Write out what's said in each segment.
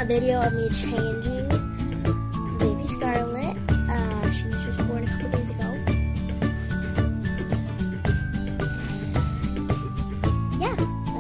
video of me changing baby Scarlet. She was just born a couple days ago. Yeah.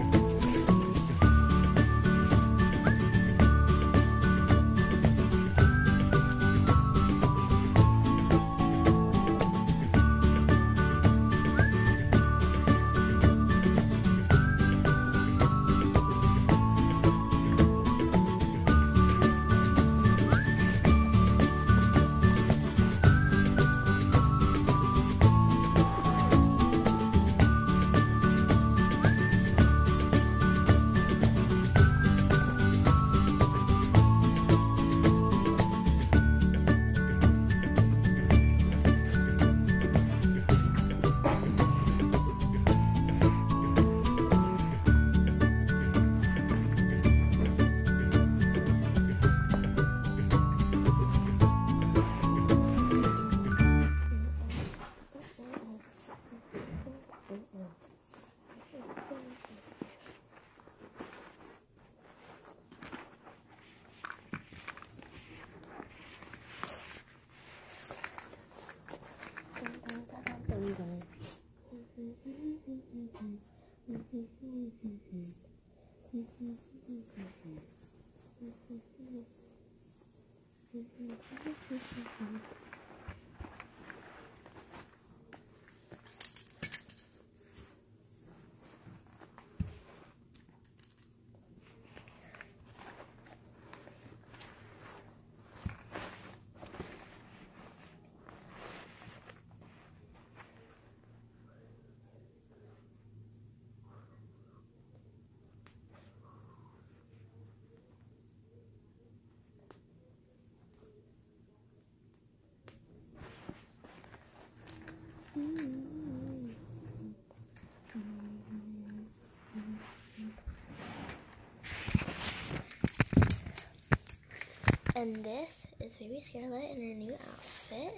And this is baby Scarlet in her new outfit.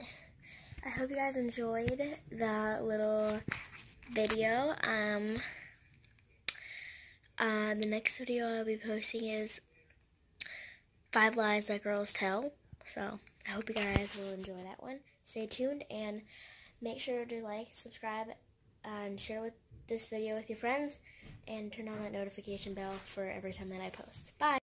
I hope you guys enjoyed the little video. The next video I'll be posting is 5 Lies That Girls Tell. So I hope you guys will enjoy that one. Stay tuned and make sure to like, subscribe, and share this video with your friends, and turn on that notification bell for every time that I post. Bye!